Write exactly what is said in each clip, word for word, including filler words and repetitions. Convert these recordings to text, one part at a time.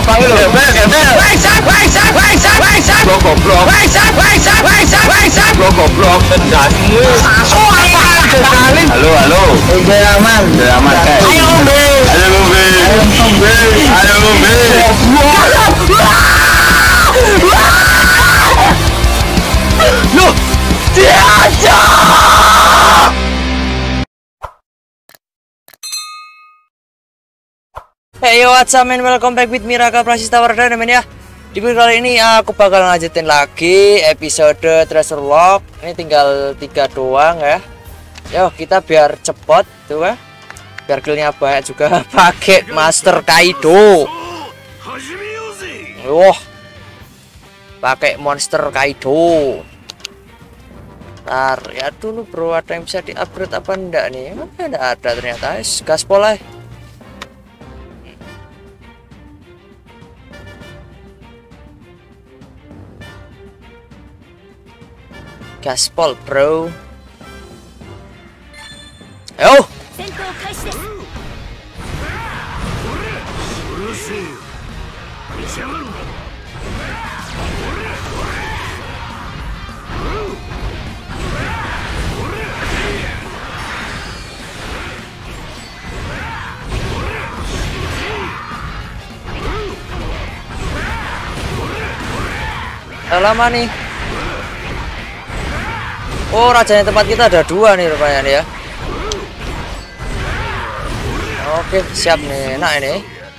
apa lu? Gembel, gembel. Waisak, waisak, waisak, waisak. Blok, goblok. Waisak, waisak, waisak, waisak. Blok, goblok. Tendangmu. Sekali. Halo, halo. Udah aman. Udah aman, guys. Ayo, Umbe. Ayo, Umbe. Ayo, Umbe. Ayo, Umbe. Loh, diajak. Hey yo, what's up man, welcome back with Miraka Prasista Wardana men ya. Di video kali ini aku bakal lanjutin lagi episode Treasure Lock. Ini tinggal tiga doang ya. Yo, kita biar cepet tuh ya. Biar killnya banyak juga. Pakai Master Kaido. Wah, pakai Monster Kaido. Ntar ya dulu bro, ada yang bisa di-upgrade apa enggak nih? Mana enggak ada ternyata. Gaspol lah. Gaspol bro. Yo. Lama nih. Oh, rajanya tempat kita ada dua nih rupanya nih ya. Oke, siap nih. Enak ini.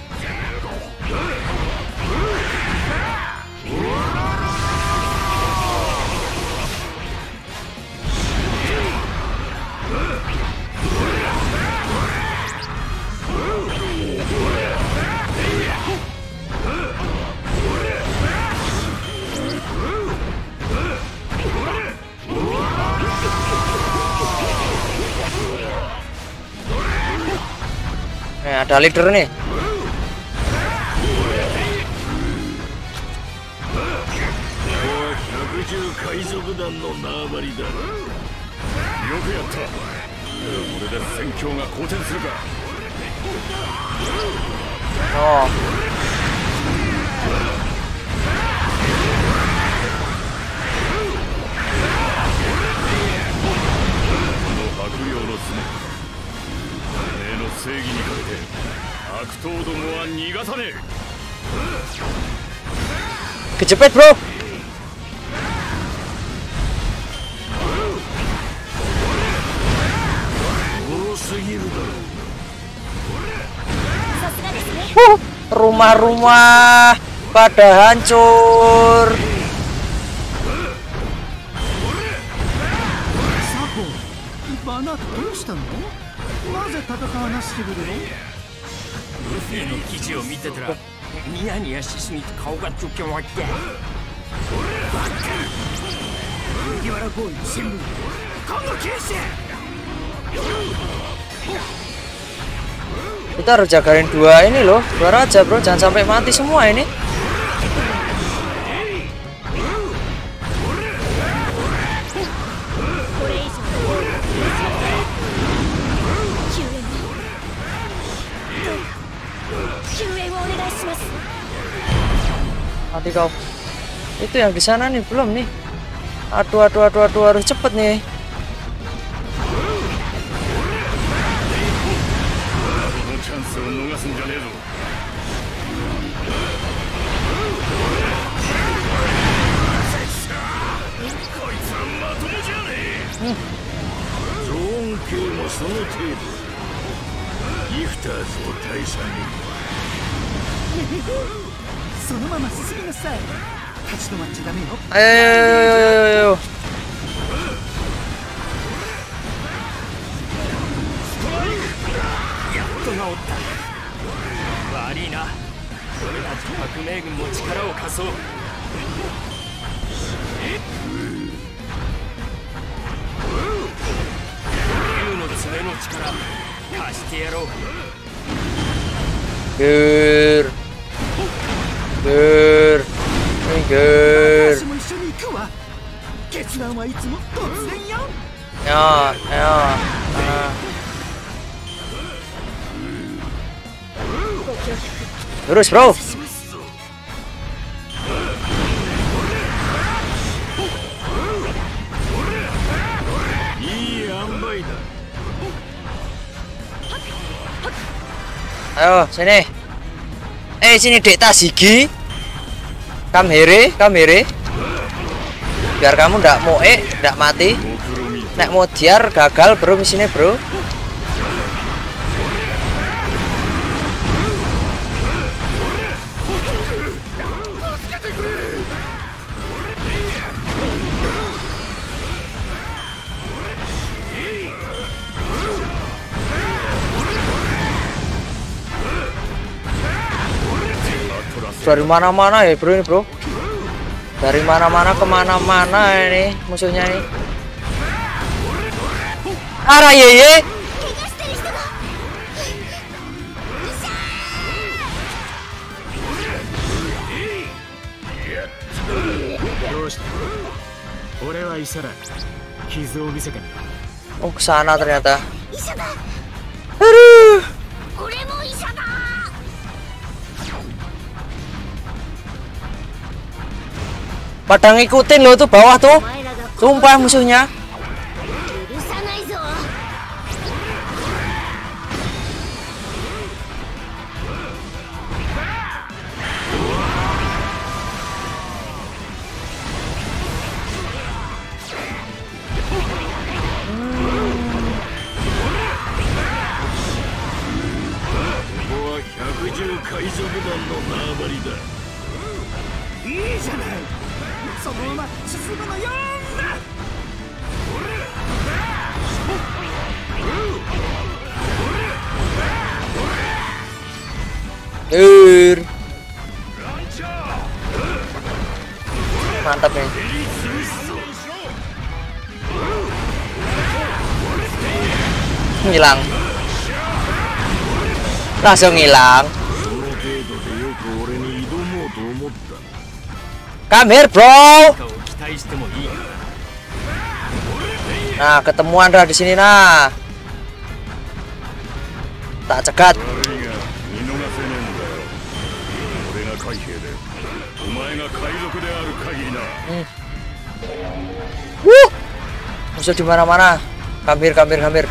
Eh, ada leader nih. Oh. Kejepit bro. Rumah-rumah pada hancur. Kita harus jagain dua ini loh, dua raja bro, jangan sampai mati semua ini. Mati kau. Itu yang di sana nih belum nih. Aduh aduh aduh aduh harus cepet nih. Hmm. Ayo, ayo, ayo, ayo, ayo. Ger, ger, ger. Ya, ya. Terus bro. Ayo, sini. Eh, sini Dek Tazigi. Kamhere, kamhere. Biar kamu ndak mau eh, ndak mati. Nek mau diar gagal, bro, misinya, bro. Dari mana-mana ya, bro, ini, bro. Dari mana-mana kemana-mana ini musuhnya ini. Arah ye ye. Oh, kesana ternyata. Aduh. Pada ngikutin lo tuh bawah tuh. Sumpah musuhnya. Ur. Mantap nih. Hilang. Langsung hilang. Come here, bro. Nah, ketemuan dah di sini nah. Tak cegat. Hmm. Wuh. Musuh di mana-mana. Kambir, kambir, kambir.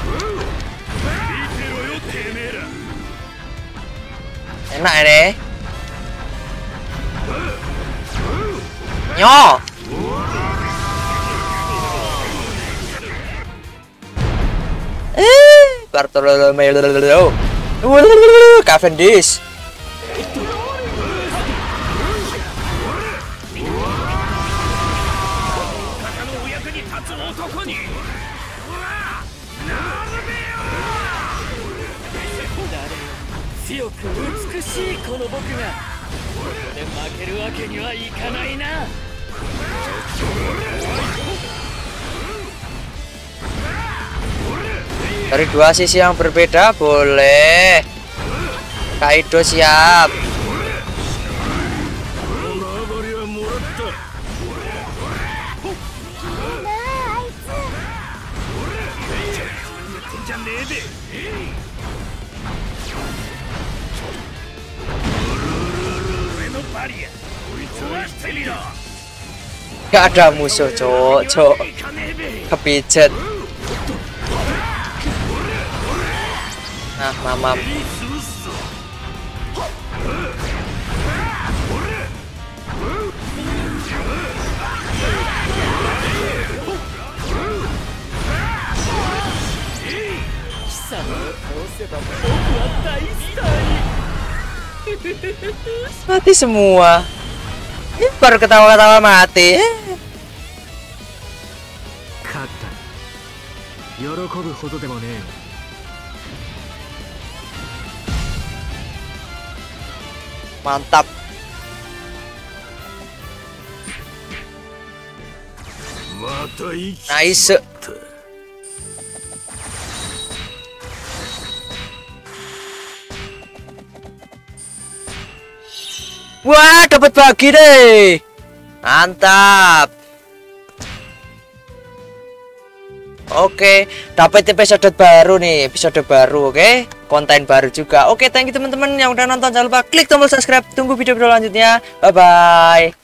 Enak ini. Nyo. Eh, Bartolomeo. Cavendish. Dari dua sisi yang berbeda boleh. Kaido siap. Gak ada musuh, cok, cok. Kepijet. Nah, mamam. Mati semua. Ini baru ketawa-ketawa mati. Mantap. Nice. Wah, dapat bagi deh. Mantap. Oke, dapat episode baru nih, episode baru, oke? Konten baru juga. Oke, thank you teman-teman yang udah nonton. Jangan lupa klik tombol subscribe. Tunggu video-video lanjutnya. Bye bye.